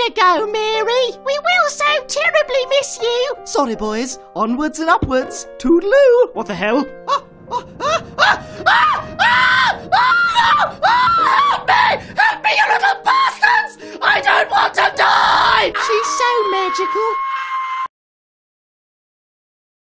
you go, Mary. We will so terribly miss you. Sorry, boys. Onwards and upwards. Toodaloo. What the hell? Help me! Help me, you little bastards! I don't want to die! She's so magical.